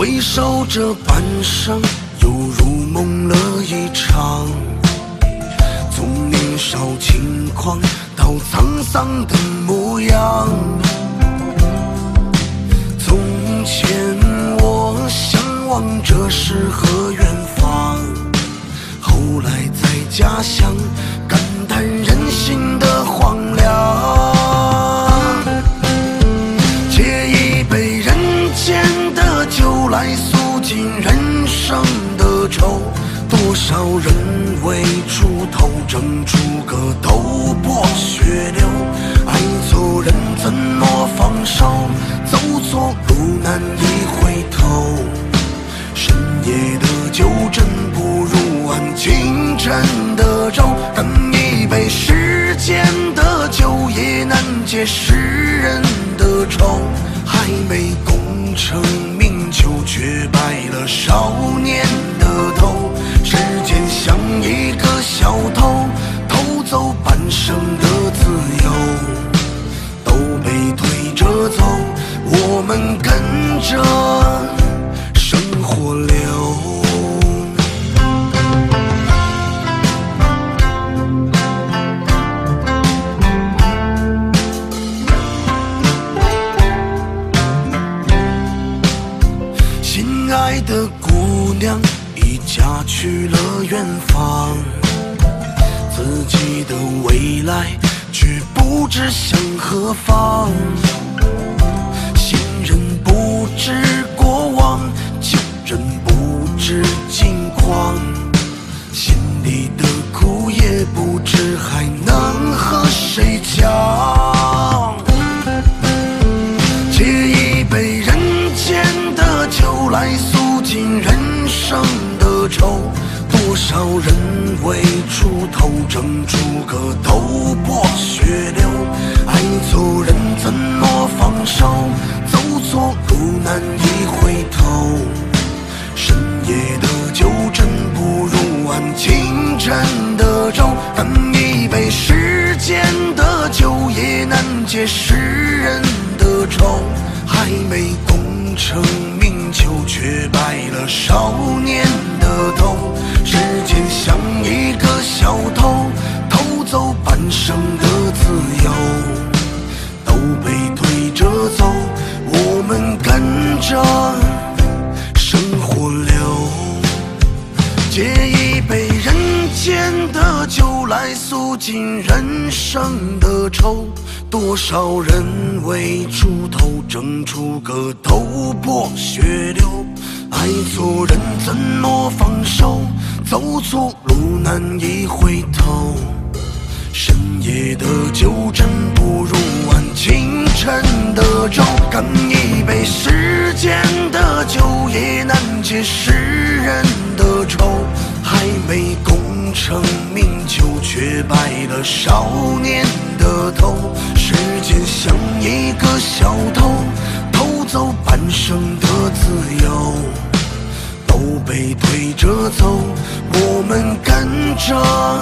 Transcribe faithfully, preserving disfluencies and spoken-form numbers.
回首这半生，犹如梦了一场。从年少轻狂到沧桑的模样，从前我向往着诗和远方，后来在家乡感叹人心的荒凉。借一杯人间的酒来诉尽人生的愁，多少人为出头争出个头破血流，爱错人怎么放手，走错路难以回头。深夜的酒真不如晚清晨的粥，干一杯世间的酒也难解世人的愁。还没功成名就，却败了少年的头。时间像一个小偷，偷走半生的自由，都被推着走，我们跟着生活流。心爱的姑娘已嫁去了远方，自己的未来却不知向何方。新人不知过往，旧人不知近况，心里的苦也不知还能和谁讲。借一杯人间的酒来诉尽人生的愁，多少人为出头争出个头破血流，爱错人怎么放手，走错路难以回头。深夜的酒真不如晚清晨的粥，干一杯世间的酒也难解世人的愁。还没功成名就，却败了少年的头。时间像一个小偷，偷走半生的自由，都被推着走，我们跟着生活流。借一杯人间的酒来诉尽人生的愁，多少人为出头争出个头破血流，爱错人怎么放手，走错路难以回头。深夜的酒真不如晚清晨的粥，干一杯世间的酒也难解世人的愁。还没功成名就，却败了少年的头。时间像一个小偷，偷走半生的自由，都被推着走，我们跟着